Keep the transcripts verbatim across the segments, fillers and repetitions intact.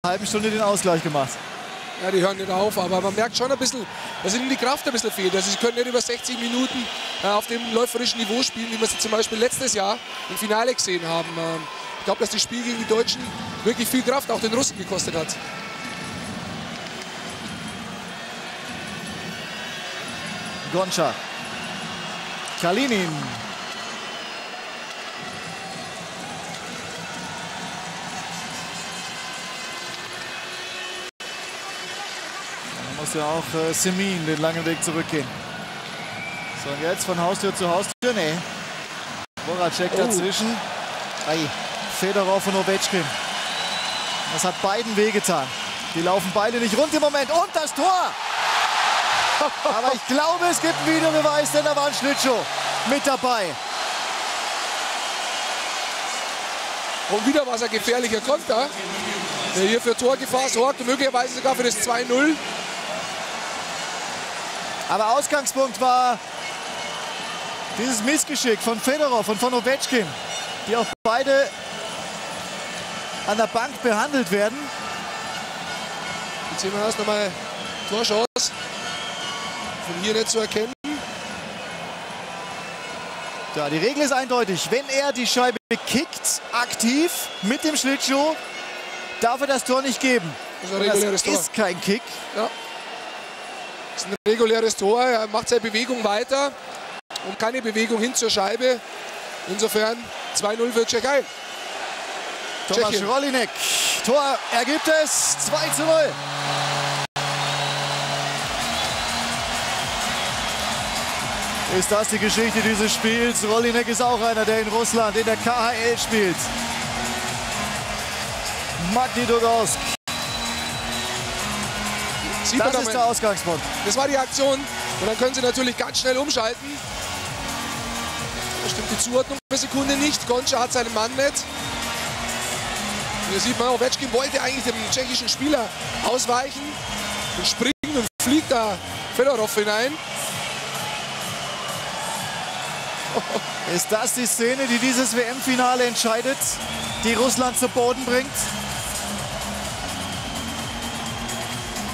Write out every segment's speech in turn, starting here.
halben Stunde den Ausgleich gemacht. Ja, die hören nicht auf, aber man merkt schon ein bisschen, dass ihnen die Kraft ein bisschen fehlt. Also sie können nicht über sechzig Minuten äh, auf dem läuferischen Niveau spielen, wie wir sie zum Beispiel letztes Jahr im Finale gesehen haben. Ähm, ich glaube, dass das Spiel gegen die Deutschen wirklich viel Kraft auch den Russen gekostet hat. Gončar. Kalinin. Da muss ja auch äh, Semin den langen Weg zurückgehen. So, und jetzt von Haustür zu Haustür. Nee. Voracek oh. dazwischen. Ei. Fedorov und Ovechkin. Das hat beiden wehgetan. Die laufen beide nicht rund im Moment. Und das Tor! Aber ich glaube, es gibt einen Videobeweis, denn da war ein Schlittschuh mit dabei. Und wieder war es ein gefährlicher Konter, der hier für Torgefahr sorgt und möglicherweise sogar für das zwei null. Aber Ausgangspunkt war dieses Missgeschick von Fedorov und von Ovechkin, die auch beide an der Bank behandelt werden. Jetzt sehen wir erst nochmal Torchance. Von hier nicht zu erkennen. Ja, die Regel ist eindeutig. Wenn er die Scheibe kickt, aktiv mit dem Schlittschuh, darf er das Tor nicht geben. Das ist ein reguläres Tor. Das ist kein Kick. Ja. Das ist ein reguläres Tor. Er macht seine Bewegung weiter und keine Bewegung hin zur Scheibe. Insofern zwei null für Tschechei. Thomas Rolinek. Tor ergibt es. zwei zu null. Ist das die Geschichte dieses Spiels? Rolinek ist auch einer, der in Russland in der K H L spielt. Magnitogorsk. Das ist der Ausgangspunkt. Das war die Aktion. Und dann können sie natürlich ganz schnell umschalten. Da stimmt die Zuordnung für Sekunde nicht. Gončar hat seinen Mann nicht. Hier sieht man, Ovechkin wollte eigentlich dem tschechischen Spieler ausweichen. Und springt und fliegt da Fedorov hinein. Ist das die Szene, die dieses W M-Finale entscheidet, die Russland zu Boden bringt?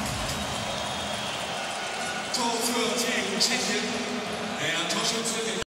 Tor für Tschechien. Der Torschütze